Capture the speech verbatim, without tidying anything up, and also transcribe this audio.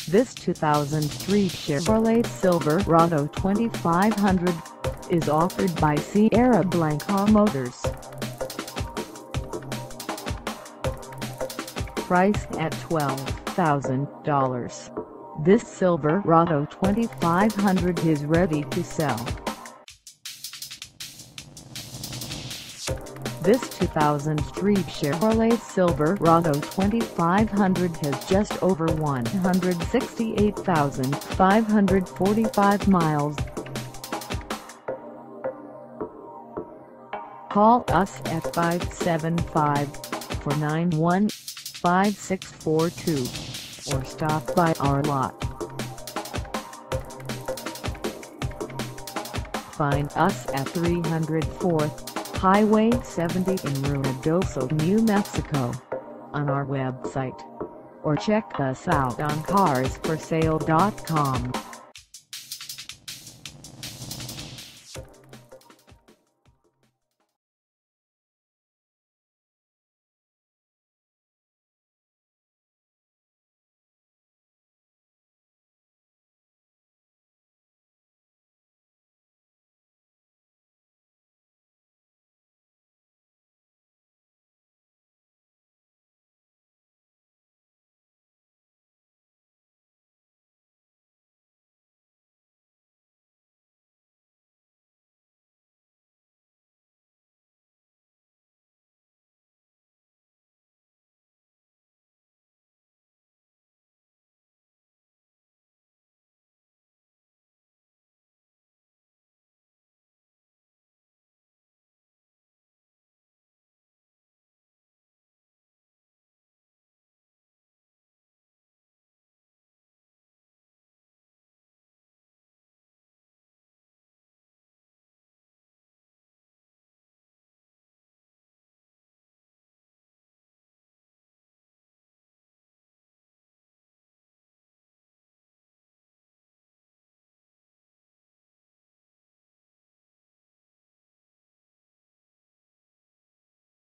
This two thousand three Chevrolet Silverado twenty-five hundred is offered by Sierra Blanca Motors. Priced at twelve thousand dollars, this Silverado twenty-five hundred is ready to sell. This two thousand three Chevrolet Silverado twenty-five hundred has just over one hundred sixty-eight thousand five hundred forty-five miles. Call us at five seven five, four nine one, five six four two or stop by our lot. Find us at three hundred fourth Highway seventy in Ruidoso, New Mexico, on our website, or check us out on cars for sale dot com.